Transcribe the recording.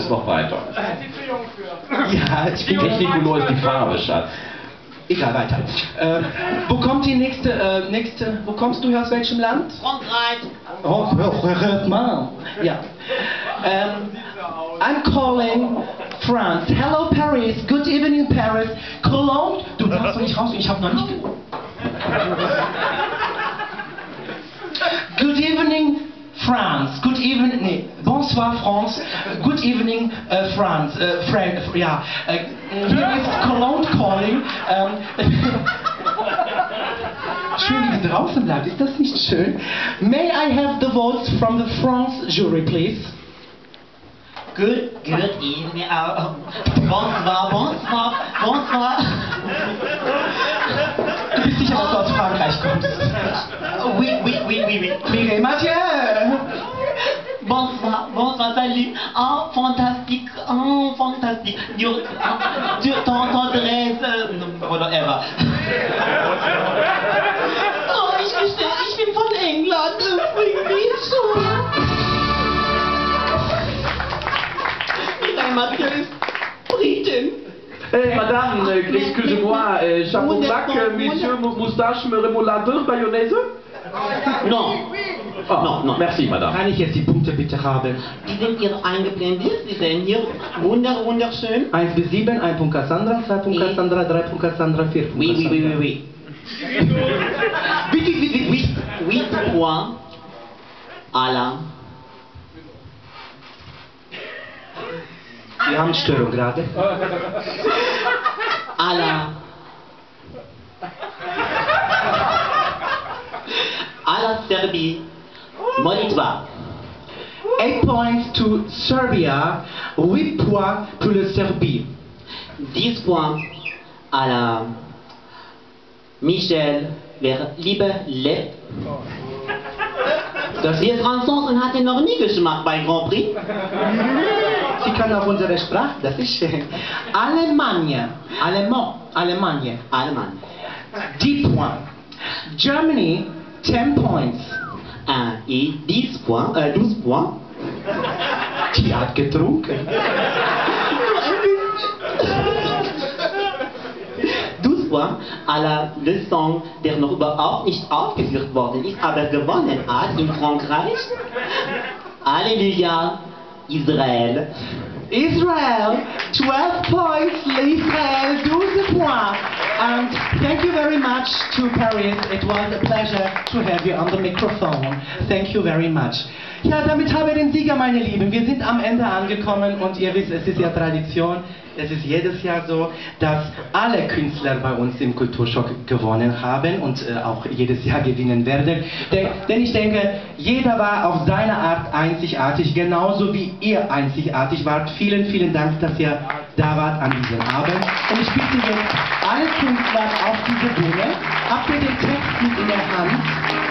ist noch weiter. Ja, Technicolor ist die Farbe, Schatz. Egal, weiter. Wo kommt die nächste, wo kommst du aus welchem Land? Frankreich. Oh, hört mal. Ja. I'm calling France. Hello Paris. Good evening Paris. Cologne. Du darfst doch nicht raus, ich habe noch nicht... Good evening France. Good evening... Nee. Bonsoir France. Good evening France. Ja. Here is Cologne calling. Schön, wie sie draußen bleibt. Ist das nicht schön? May I have the votes from the France jury, please? Good evening. Bonsoir. Du bist sicher, dass du aus Frankreich kommst? Oui. Mireille Mathieu! Bonsoir, salut. Oh, fantastique. Tendresse, whatever. Oh, ich bin von England. Mireille Mathieu ist Britin. Madame, excusez-moi, chapeau black, monsieur, moustache, remoulade, mayonnaise? Non. Oh, non, merci, madame. Kann ich jetzt die Punkte bitte haben? Die sind hier eingeblendet, sie sind hier wunderschön. 1 bis 7, 1 Punkt Cassandra, 2 Punkt Cassandra, 3 Punkt Cassandra, 4 Punkt Cassandra. Oui. Vite. 8 points à la... Wir haben Störung gerade. À la Serbie, Molitva. 8 points to Serbia, 8 points pour la Serbie. 10 points à la Michel Liebe. Die Franzosen hatten noch nie Geschmack bei Grand-Prix. Sie kann auch unsere Sprache, das ist schön. Allemagne. 10 points. Germany, 10 points. Et 12 points. Die hat getrunken. 12 points à le Song, der noch überhaupt nicht aufgeführt worden ist, aber gewonnen hat in Frankreich. Halleluja, Israel. Israel, 12 points, Israel, 12 points. And thank you very much to Paris. It was a pleasure to have you on the microphone. Thank you very much. Ja, damit haben wir den Sieger, meine Lieben. Wir sind am Ende angekommen und ihr wisst, es ist ja Tradition, es ist jedes Jahr so, dass alle Künstler bei uns im Kulturschock gewonnen haben und auch jedes Jahr gewinnen werden. Denn ich denke, jeder war auf seine Art einzigartig, genauso wie ihr einzigartig wart. Vielen, vielen Dank, dass ihr da wart an diesem Abend. Und ich bitte jetzt alle Künstler auf diese Bühne, habt ihr den Text mit in der Hand?